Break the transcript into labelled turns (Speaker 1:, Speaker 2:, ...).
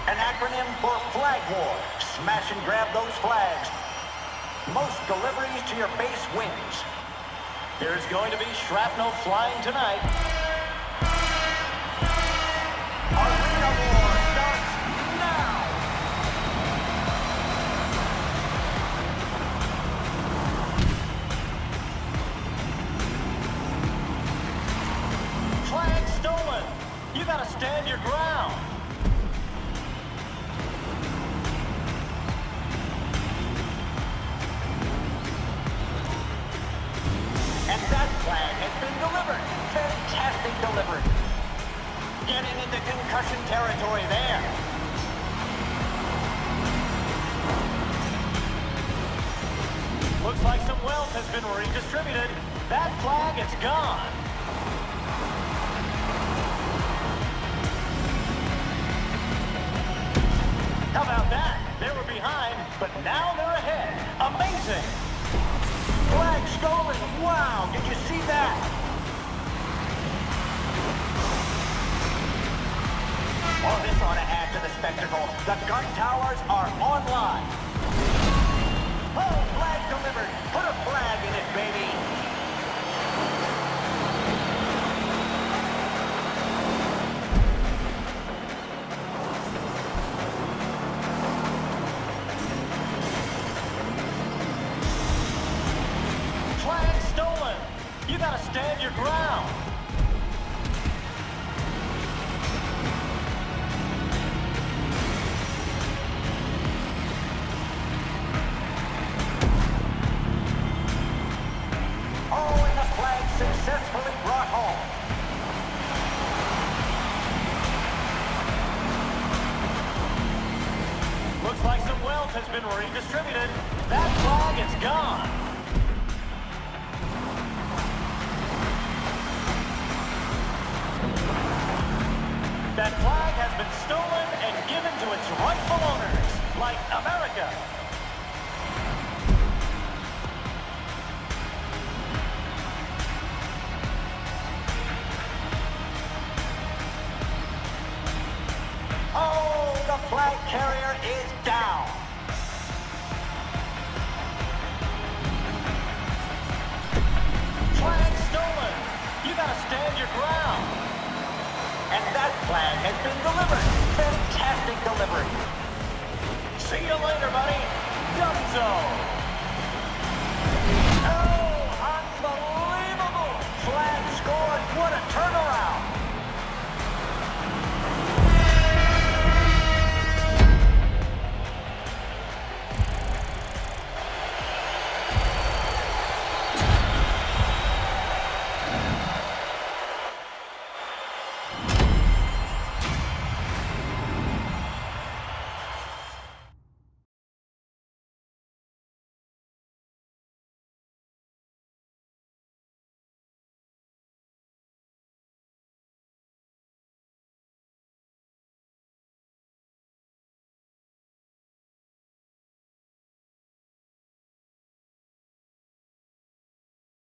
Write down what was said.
Speaker 1: An acronym for flag war. Smash and grab those flags. Most deliveries to your base wins.
Speaker 2: There's going to be shrapnel flying tonight.
Speaker 1: Arena war starts now.
Speaker 2: Flag stolen. You gotta stand your ground.
Speaker 1: And that flag has been delivered. Fantastic delivery. Getting into concussion territory there.
Speaker 2: Looks like some wealth has been redistributed. That flag is gone. How about that? They were behind, but now they're ahead. Amazing.
Speaker 1: Flag stolen. Wow, did you see that? Oh, this ought to add to the spectacle. The gun towers are online. Oh, flag delivered. Put a flag in it, baby.
Speaker 2: Flag stolen. You gotta stand your ground.
Speaker 1: Oh, and the flag successfully brought home.
Speaker 2: Looks like some wealth has been redistributed. That flag is gone. That flag has been stolen and given to its rightful owners, like America.
Speaker 1: Oh, the flag carrier is down.
Speaker 2: Flag stolen. You gotta stand your ground.
Speaker 1: And that flag has been delivered. Fantastic delivery.
Speaker 2: See you later, buddy. Dunzo.